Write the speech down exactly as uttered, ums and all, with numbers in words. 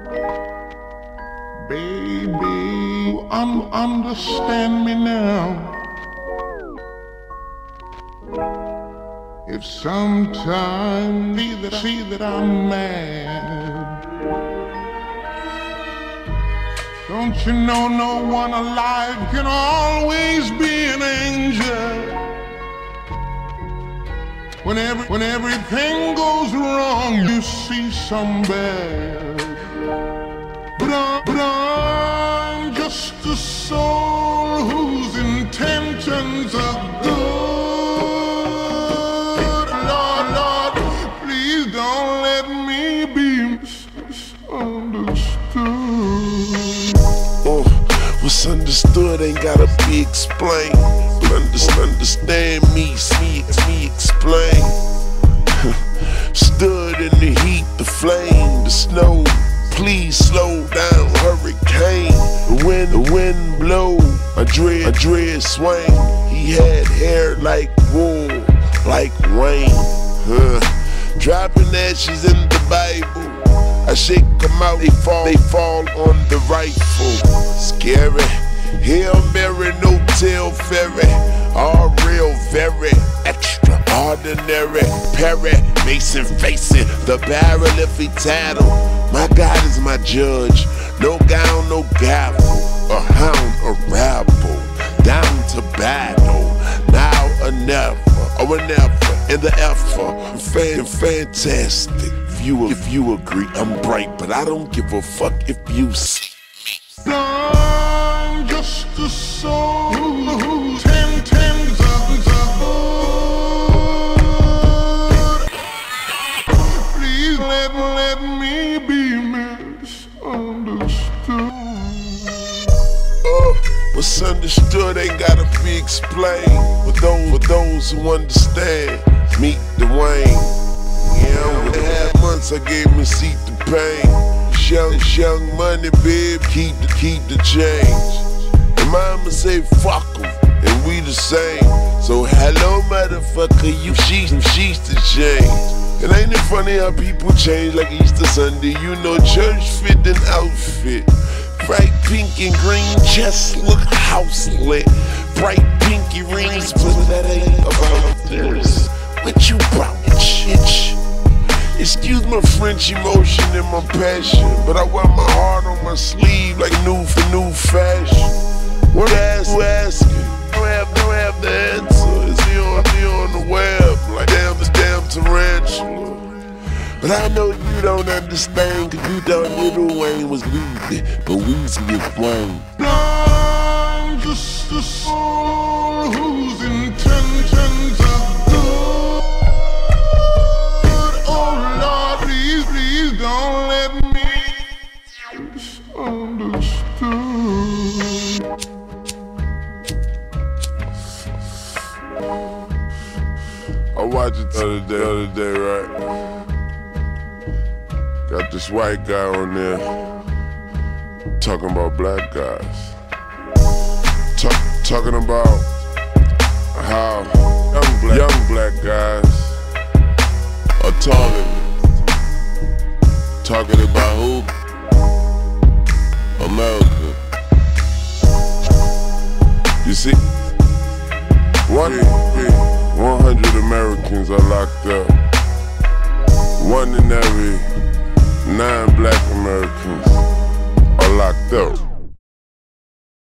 Baby, un understand me now. If sometimes see that, see that I'm mad, don't you know no one alive can always be an angel? When, every, when everything goes wrong, you see some bad. But, I, but I'm just a soul whose intentions are good. Lord, Lord, please don't let me be misunderstood. Oh, what's understood ain't gotta be explained. But understand me, me, me explain. Stood in the heat, the flame, the snow. Please slow down, hurricane. The wind, the wind blow. My dread, my dread swing. He had hair like wool, like rain. Huh. Dropping ashes in the Bible. I shake them out, they fall, they fall on the rifle. Scary. Hail Mary, no tail ferry. All real, very extraordinary. Perry, Mason facing the barrel if he tattle. My God is my judge. No gown, no gavel. A hound, a rabble. Down to battle. Now or never, or never. In the effort, fan, fantastic. If you, if you agree, I'm bright, but I don't give a fuck if you see. I'm just a soul whose intentions are good. Please let, let me be misunderstood. Uh, what's understood ain't gotta be explained. For those, for those who understand, meet Dwayne. Yeah, with half months I gave me seat the pain. Young, young money, babe, keep the, keep the change. And mama say fuck 'em, and we the same. So hello motherfucker, you she's she's the change. And ain't it funny how people change like Easter Sunday? You know, church fit an outfit. Bright pink and green, just look house lit. Bright pinky rings, but that ain't about this. What you about, bitch? Excuse my French emotion and my passion, but I wear my heart on my sleeve like new for new fashion. What ass who asking? Don't have, don't have the answer. Is he on, he on the web like damn this damn tarantula? But I know you don't understand, cause you thought Little Wayne was losing, but we's get Wayne. I'm just a soul whose intentions are good. Oh Lord, please, please don't let me misunderstood. I watched it the other day, the other day, right? Got this white guy on there talking about black guys. Talk, talking about how young black, young black guys are talking. Talking about who? America. You see? One, one hundred Americans are locked up. One in every nine black Americans are locked up.